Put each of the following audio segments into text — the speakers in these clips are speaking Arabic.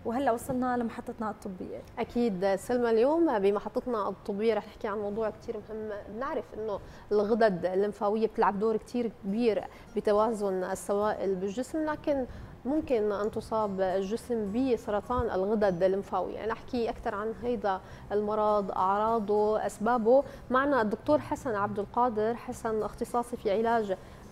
وهلا وصلنا لمحطتنا الطبيه. اكيد سلمى، اليوم بمحطتنا الطبيه رح نحكي عن موضوع كثير مهم. بنعرف انه الغدد الليمفاويه بتلعب دور كثير كبير بتوازن السوائل بالجسم، لكن ممكن ان تصاب الجسم بسرطان الغدد الليمفاويه. نحكي اكثر عن هذا المرض، اعراضه، اسبابه. معنا الدكتور حسن عبد القادر حسن، اختصاصي في علاج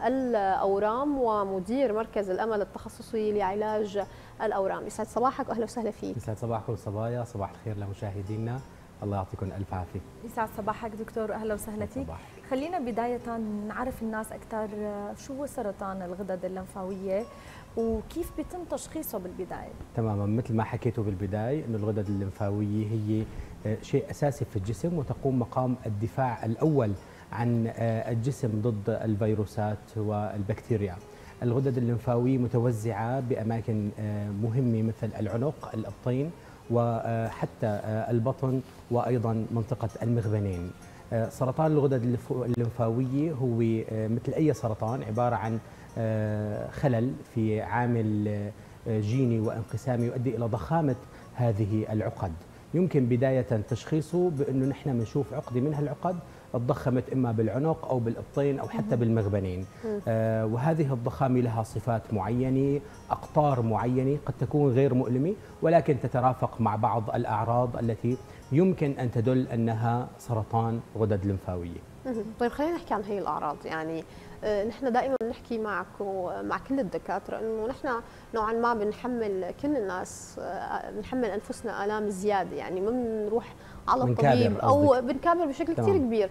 الأورام ومدير مركز الأمل التخصصي لعلاج الأورام. يسعد صباحك وأهلا وسهلا فيك. يسعد صباحكم صبايا، صباح الخير لمشاهدينا، الله يعطيكم ألف عافية. يسعد صباحك دكتور وأهلا وسهلا فيك. خلينا بداية نعرف الناس أكثر شو هو سرطان الغدد الليمفاوية وكيف بيتم تشخيصه بالبداية. تماما، مثل ما حكيتوا بالبداية أنه الغدد الليمفاوية هي شيء أساسي في الجسم وتقوم مقام الدفاع الأول عن الجسم ضد الفيروسات والبكتيريا. الغدد الليمفاوية متوزعة بأماكن مهمة مثل العنق، الأبطين، وحتى البطن، وأيضا منطقة المخبنين. سرطان الغدد الليمفاوية هو مثل أي سرطان عبارة عن خلل في عامل جيني وانقسامي يؤدي إلى ضخامة هذه العقد. يمكن بداية تشخيصه بأنه نحن بنشوف عقدة من هالعقد تضخمت إما بالعنق أو بالإبطين أو حتى بالمخبنين. وهذه الضخامة لها صفات معينة، أقطار معينة قد تكون غير مؤلمة ولكن تترافق مع بعض الأعراض التي يمكن أن تدل أنها سرطان غدد لمفاوية. طيب خلينا نحكي عن هي الأعراض. يعني نحن دائما بنحكي معك ومع كل الدكاترة انه نحن نوعا ما بنحمل كل الناس، بنحمل انفسنا آلام زيادة، يعني ما بنروح على الطبيب او بنكابر بشكل كثير كبير.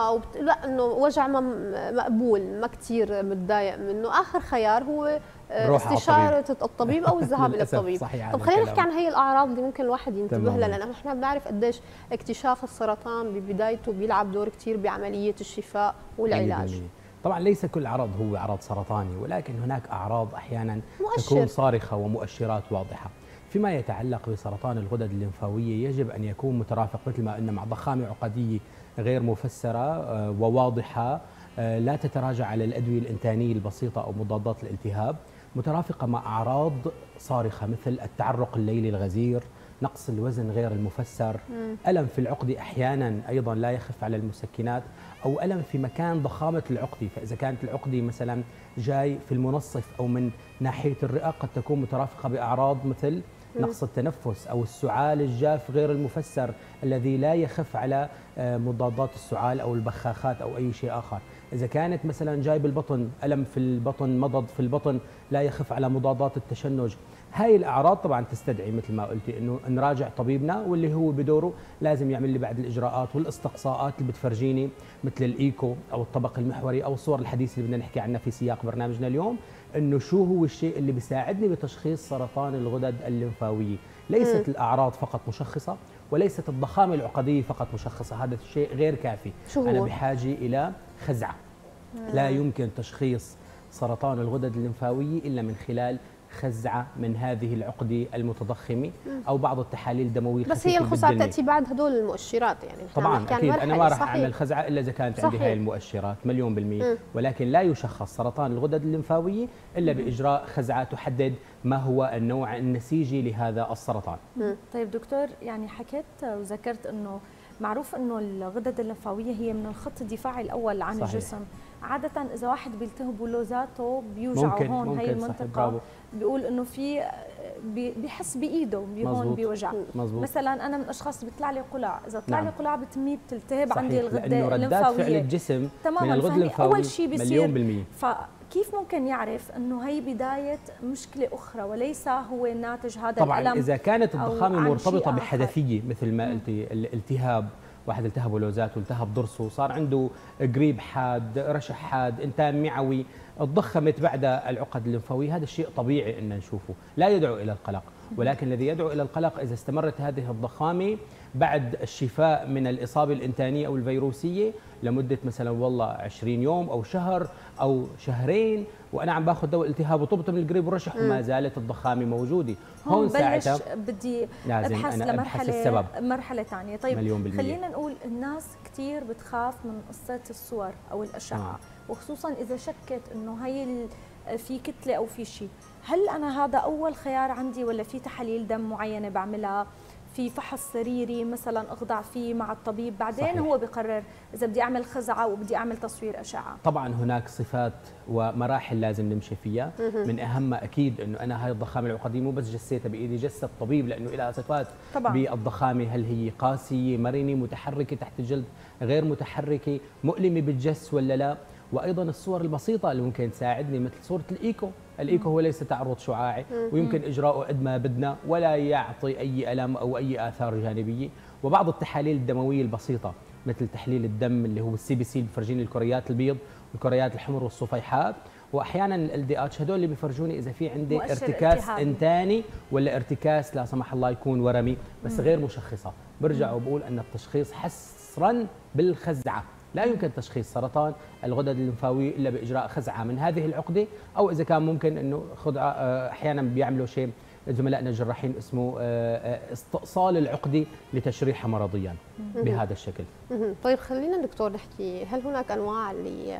لا انه وجع مقبول، ما كثير متضايق منه، اخر خيار هو استشارة الطبيب او الذهاب الى الطبيب. طب خلينا نحكي عن هي الاعراض اللي ممكن الواحد ينتبه لها، لان احنا بنعرف قديش اكتشاف السرطان ببدايته بيلعب دور كثير بعملية الشفاء والعلاج. طبعا ليس كل عرض هو عرض سرطاني، ولكن هناك أعراض أحيانا تكون صارخة ومؤشرات واضحة. فيما يتعلق بسرطان الغدد الليمفاوية يجب أن يكون مترافق مثل ما قلنا مع ضخامة عقدية غير مفسرة وواضحة، لا تتراجع على الأدوية الإنتانية البسيطة أو مضادات الالتهاب، مترافقة مع أعراض صارخة مثل التعرق الليلي الغزير، نقص الوزن غير المفسر، ألم في العقدة أحيانا أيضا لا يخف على المسكنات، أو ألم في مكان ضخامة العقدة. فإذا كانت العقدة مثلا جاي في المنصف أو من ناحية الرئة قد تكون مترافقة بأعراض مثل نقص التنفس أو السعال الجاف غير المفسر الذي لا يخف على مضادات السعال أو البخاخات أو أي شيء آخر. إذا كانت مثلا جاي بالبطن ألم في البطن، مضض في البطن لا يخف على مضادات التشنج. هاي الأعراض طبعا تستدعي مثل ما قلتي أنه نراجع طبيبنا، واللي هو بدوره لازم يعمل لي بعد الإجراءات والاستقصاءات اللي بتفرجيني مثل الإيكو أو الطبق المحوري أو الصور الحديثة اللي بدنا نحكي عنها في سياق برنامجنا اليوم، أنه شو هو الشيء اللي بيساعدني بتشخيص سرطان الغدد الليمفاوية. ليست الأعراض فقط مشخصة، وليست الضخامة العقدية فقط مشخصة، هذا الشيء غير كافي. أنا بحاجة إلى خزعة. لا يمكن تشخيص سرطان الغدد الليمفاوية إلا من خلال خزعة من هذه العقدة المتضخمة أو بعض التحاليل الدموية. بس هي الخزعة تأتي بعد هدول المؤشرات، يعني طبعا أكيد أنا ما راح أعمل خزعة إلا إذا كانت عندي هاي المؤشرات 100%. ولكن لا يشخص سرطان الغدد الليمفاوية إلا بإجراء خزعة تحدد ما هو النوع النسيجي لهذا السرطان. طيب دكتور، يعني حكيت وذكرت أنه معروف أنه الغدد الليمفاوية هي من الخط الدفاعي الأول عن الجسم. عادة إذا واحد بيلتهب ذاته بيوجعه هون هي المنطقة، بيقول إنه في بيحس بإيده هون بيوجع. مثلا أنا من الأشخاص بيطلع لي قلاع، إذا طلع لي قلاع بتمي بتلتهب عندي الغدة الليمفاوية. فعل الجسم تماما، من الغدة الليمفاوية أول شيء بيصير مليون بالمية. كيف ممكن يعرف انه هي بدايه مشكله اخرى وليس هو ناتج هذا طبعا الالم؟ اذا كانت الضخامه مرتبطه بحدثيه مثل ما قلتي، الالتهاب، واحد التهب ولوزات والتهب ضرسه، صار عنده قريب حاد، رشح حاد، انتان معوي، اتضخمت بعد العقد الليمفاويه، هذا الشيء طبيعي ان نشوفه، لا يدعو الى القلق. ولكن الذي يدعو الى القلق اذا استمرت هذه الضخامه بعد الشفاء من الاصابه الانتانيه او الفيروسيه لمده مثلا والله 20 يوم او شهر او شهرين، وانا عم باخذ دواء التهاب وطبت من القريب والرشح وما زالت الضخامه موجوده، هون ساعتها بدي ابحث السبب. مرحله ثانيه. طيب خلينا نقول الناس كثير بتخاف من قصه الصور او الاشعه، وخصوصا اذا شكت انه هي في كتله او في شيء. هل انا هذا اول خيار عندي ولا في تحاليل دم معينه بعملها، في فحص سريري مثلا اخضع فيه مع الطبيب، بعدين صحيح. هو بيقرر اذا بدي اعمل خزعه وبدي اعمل تصوير اشعه؟ طبعا هناك صفات ومراحل لازم نمشي فيها، من اهمها اكيد انه انا هاي الضخامه العقديه مو بس جسيتها بايدي، جسة الطبيب لانه لها صفات طبعا بالضخامه، هل هي قاسيه، مرنه، متحركه تحت الجلد، غير متحركه، مؤلمه بالجس ولا لا. وايضا الصور البسيطه اللي ممكن تساعدني مثل صوره الايكو، الايكو هو ليس تعرض شعاعي ويمكن اجراؤه قد ما بدنا ولا يعطي اي الم او اي اثار جانبيه. وبعض التحاليل الدمويه البسيطه مثل تحليل الدم اللي هو السي بي سي بفرجيني الكريات البيض والكريات الحمر والصفيحات، واحيانا ال دي اتش، هدول اللي بيفرجوني اذا في عندي ارتكاز انتاني ولا ارتكاز لا سمح الله يكون ورمي بس غير مشخصه. برجع وبقول ان التشخيص حصرا بالخزعه، لا يمكن تشخيص سرطان الغدد الليمفاويه الا باجراء خزعه من هذه العقده، او اذا كان ممكن انه خدعه احيانا بيعملوا شيء زملائنا الجراحين اسمه استئصال العقده لتشريحها مرضيا بهذا الشكل. طيب خلينا دكتور نحكي، هل هناك انواع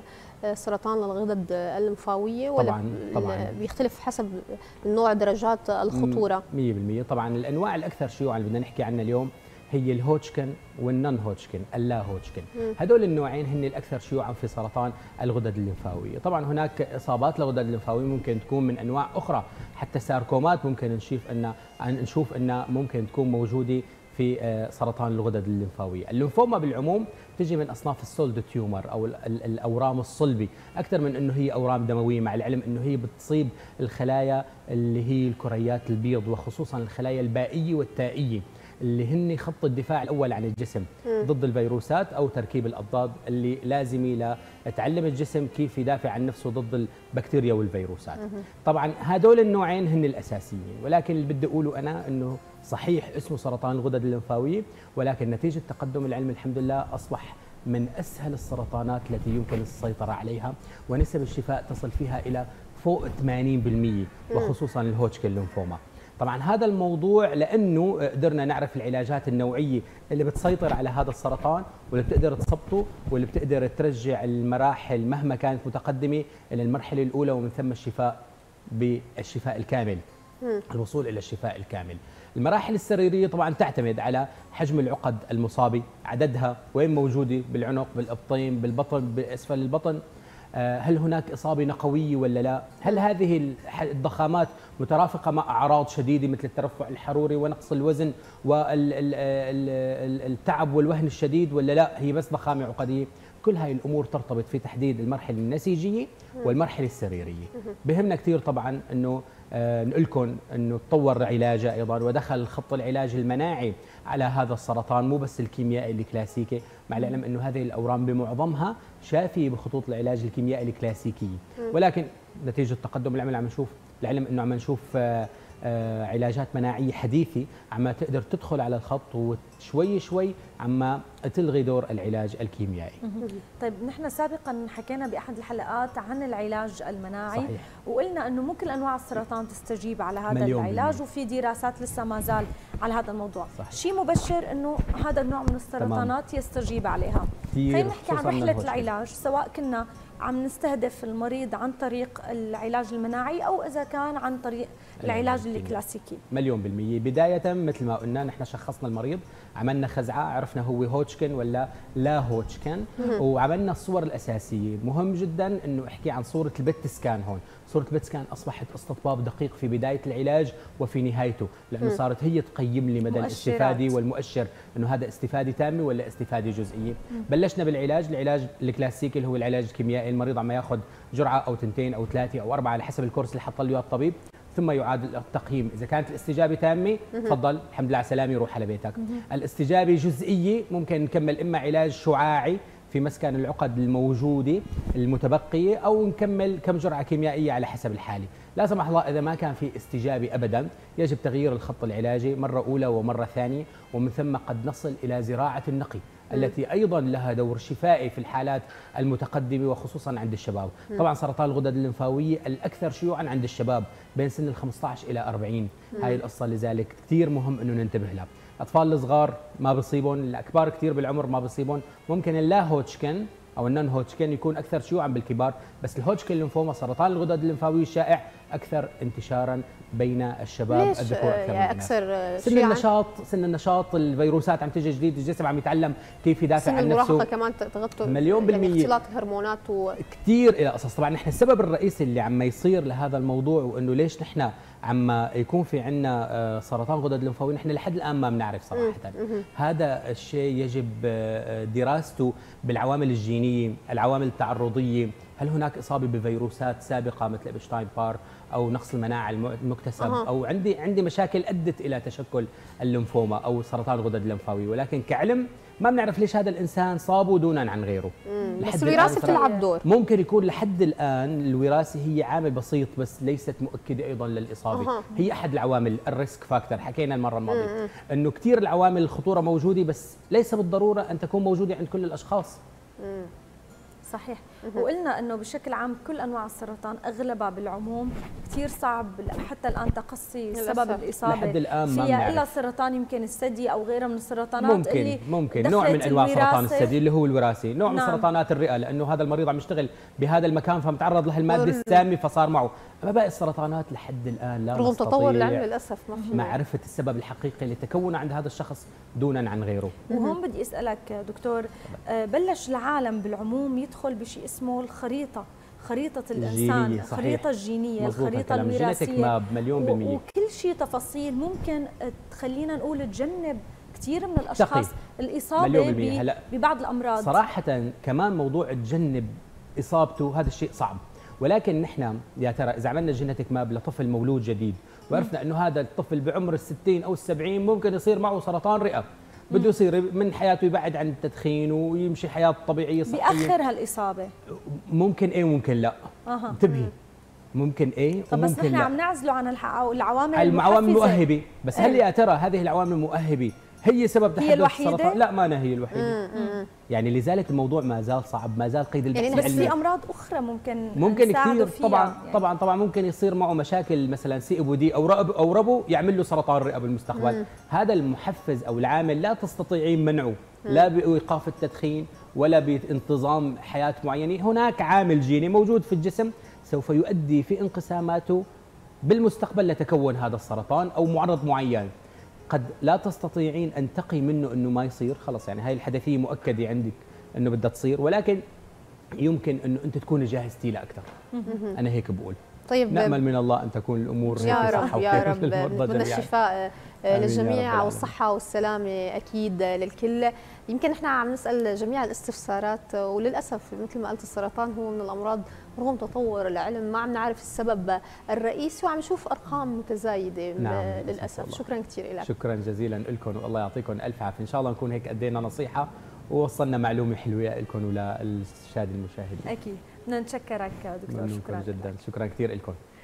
لسرطان الغدد الليمفاويه ولا طبعا بيختلف حسب النوع درجات الخطوره؟ 100%. طبعا الانواع الاكثر شيوعا اللي بدنا نحكي عنها اليوم هي الهوتشكن والنون هوتشكن، اللا هوتشكن. هدول النوعين هن الاكثر شيوعا في سرطان الغدد الليمفاويه. طبعا هناك اصابات للغدد الليمفاويه ممكن تكون من انواع اخرى، حتى ساركومات ممكن نشوف ان ممكن تكون موجوده في سرطان الغدد الليمفاويه. الليمفوما بالعموم تجي من اصناف السولد تيومر او الاورام الصلبي اكثر من انه هي اورام دمويه، مع العلم انه هي بتصيب الخلايا اللي هي الكريات البيض وخصوصا الخلايا البائيه والتائيه اللي هن خط الدفاع الاول عن الجسم ضد الفيروسات او تركيب الاضداد اللي لازمه لتعلم الجسم كيف يدافع عن نفسه ضد البكتيريا والفيروسات. طبعا هدول النوعين هن الاساسيين، ولكن اللي بدي اقوله انا انه صحيح اسمه سرطان الغدد الليمفاويه، ولكن نتيجه تقدم العلم الحمد لله اصبح من اسهل السرطانات التي يمكن السيطره عليها، ونسب الشفاء تصل فيها الى فوق 80% وخصوصا الهوتشكن ليمفوما. طبعا هذا الموضوع لانه قدرنا نعرف العلاجات النوعيه اللي بتسيطر على هذا السرطان واللي بتقدر تثبطه واللي بتقدر ترجع المراحل مهما كانت متقدمه الى المرحله الاولى ومن ثم الشفاء بالشفاء الكامل، الوصول الى الشفاء الكامل. المراحل السريريه طبعا تعتمد على حجم العقد المصابه، عددها، وين موجوده، بالعنق، بالابطين، بالبطن، باسفل البطن، هل هناك إصابة نقوية ولا لا؟ هل هذه الضخامات مترافقة مع أعراض شديدة مثل الترفع الحروري ونقص الوزن والتعب والوهن الشديد ولا لا هي بس ضخامة عقدية؟ كل هاي الأمور ترتبط في تحديد المرحلة النسيجية والمرحلة السريرية. بهمنا كثير طبعا أنه نقول لكم انه تطور علاجه ايضا ودخل خط العلاج المناعي على هذا السرطان، مو بس الكيميائي الكلاسيكي، مع العلم انه هذه الاورام بمعظمها شافيه بخطوط العلاج الكيميائي الكلاسيكي، ولكن نتيجه تقدم العلم عم نشوف علاجات مناعيه حديثه عم تقدر تدخل على الخط وشوي شوي عم تلغي دور العلاج الكيميائي. طيب نحن سابقا حكينا باحد الحلقات عن العلاج المناعي، صحيح. وقلنا انه ممكن انواع السرطان تستجيب على هذا العلاج وفي دراسات لسه ما زال على هذا الموضوع. شيء مبشر انه هذا النوع من السرطانات يستجيب عليها. خلينا نحكي عن رحله العلاج، سواء كنا عم نستهدف المريض عن طريق العلاج المناعي او اذا كان عن طريق العلاج الكلاسيكي. 100%. بدايه مثل ما قلنا نحن شخصنا المريض، عملنا خزعه، عرفنا هو هوتشكن ولا لا هوتشكن، وعملنا الصور الاساسيه. مهم جدا انه احكي عن صوره البت سكان. هون صوره البت سكان اصبحت استطباب دقيق في بدايه العلاج وفي نهايته، لانه صارت هي تقيم لي مدى الاستفاده والمؤشر انه هذا استفاده تامه ولا استفاده جزئيه. بلشنا بالعلاج، العلاج الكلاسيكي اللي هو العلاج الكيميائي، المريض عم ياخذ جرعه او 2 أو 3 أو 4 على حسب الكورس اللي حط له اياه الطبيب، ثم يعاد التقييم. اذا كانت الاستجابه تامه تفضل الحمد لله على السلامه روح على بيتك. الاستجابه جزئيه ممكن نكمل اما علاج شعاعي في مسكن العقد الموجوده المتبقيه، او نكمل كم جرعه كيميائيه على حسب الحاله. لا سمح الله اذا ما كان في استجابه ابدا يجب تغيير الخط العلاجي مره اولى ومره ثانيه، ومن ثم قد نصل الى زراعه النقي التي ايضا لها دور شفائي في الحالات المتقدمه وخصوصا عند الشباب. طبعا سرطان الغدد الليمفاويه الاكثر شيوعا عند الشباب بين سن ال 15 الى 40. هاي القصه لذلك كثير مهم انه ننتبه لها. الاطفال الصغار ما بصيبهم، الاكبار كثير بالعمر ما بصيبهم. ممكن اللا هوتشكن او النون هوتشكن يكون اكثر شيوعا بالكبار، بس الهوتشكن ليمفوما سرطان الغدد الليمفاويه الشائع اكثر انتشارا بين الشباب الذكور اكثر من اكثر سن النشاط الفيروسات عم تيجي جديد، الجسم عم يتعلم كيف يدافع عن نفسه. سن المراهقه كمان تغطوا مليون بالمية، يعني اختلاط الهرمونات كثير الى قصص. طبعا نحن السبب الرئيسي اللي عم يصير لهذا الموضوع وانه ليش نحن عم يكون في عندنا سرطان غدد لمفاوية، نحن لحد الان ما بنعرف صراحه. هذا الشيء يجب دراسته بالعوامل الجينيه، العوامل التعرضيه، هل هناك اصابه بفيروسات سابقه مثل ابشتاين بار او نقص المناعه المكتسب او عندي مشاكل ادت الى تشكل الليمفوما او سرطان الغدد اللمفاويه، ولكن كعلم ما بنعرف ليش هذا الانسان صابه دونا عن غيره. بس الوراثه بتلعب دور. ممكن يكون لحد الان الوراثه هي عامل بسيط بس ليست مؤكده ايضا للاصابه. هي احد العوامل الريسك فاكتور، حكينا المره الماضيه انه كثير العوامل الخطوره موجوده بس ليس بالضروره ان تكون موجوده عند كل الاشخاص. صحيح. وقلنا انه بشكل عام كل انواع السرطان اغلبها بالعموم كثير صعب حتى الان تقصي سبب الاصابه لحد الان فيها الا سرطان يمكن الثدي او غيرها من السرطانات ممكن نوع من انواع سرطان الثدي اللي هو الوراثي، نوع من سرطانات الرئه لانه هذا المريض عم يشتغل بهذا المكان فمتعرض له الماده السامه فصار معه. اما باقي السرطانات لحد الان لا رغم تطور العلم للاسف ما في معرفه السبب الحقيقي لتكونه عند هذا الشخص دونا عن غيره. وهون بدي اسالك دكتور، بلش العالم بالعموم يدخل بشيء اسمه الخريطه الانسان، الخريطه الجينيه، الخريطه الوراثيه، مليون بالمية، وكل شيء تفاصيل ممكن تخلينا نقول تجنب كثير من الاشخاص الاصابه ببعض الامراض. صراحه كمان موضوع تجنب اصابته هذا الشيء صعب، ولكن نحن يا ترى اذا عملنا جينيتك ماب لطفل مولود جديد وعرفنا انه هذا الطفل بعمر ال60 او ال70 ممكن يصير معه سرطان رئه، بده يصير من حياته يبعد عن التدخين ويمشي حياه طبيعيه صحيه، بيأخر هالاصابه. ممكن ايه وممكن لا. انتبهي، ممكن ايه طب وممكن بس نحن لا. عم نعزله عن العوامل المؤهبه، بس هل يا ترى هذه العوامل المؤهبه هي سبب تحدث السرطان؟ لا، ما هي الوحيده. يعني لذلك الموضوع ما زال صعب، ما زال قيد البحث يعني بس في امراض اخرى ممكن كثير فيها طبعا ممكن يصير معه مشاكل مثلا سي او دي او ربو يعمل له سرطان رئه بالمستقبل. هذا المحفز او العامل لا تستطيعين منعه لا بايقاف التدخين ولا بانتظام حياه معينه. هناك عامل جيني موجود في الجسم سوف يؤدي في انقساماته بالمستقبل لتكون هذا السرطان او معرض معين. قد لا تستطيعين ان تقي منه انه ما يصير، خلص يعني هاي الحدثيه مؤكده عندك انه بدها تصير، ولكن يمكن انه انت تكوني جاهزتي لها اكثر. انا هيك بقول. طيب نامل من الله ان تكون الامور يا هيك رب صح يا رب. نتمنى الشفاء للجميع والصحه والسلامه اكيد للكل. يمكن احنا عم نسال جميع الاستفسارات، وللاسف مثل ما قلت السرطان هو من الامراض رغم تطور العلم ما عم نعرف السبب الرئيسي وعم نشوف ارقام متزايده. نعم للاسف. شكرا كثير لك. شكرا جزيلا لكم والله يعطيكم الف عافيه. ان شاء الله نكون هيك ادينا نصيحه ووصلنا معلومه حلوه لكم وللساده المشاهدين. اكيد بدنا نشكرك دكتور. شكرا جدا، شكرا كثير لكم.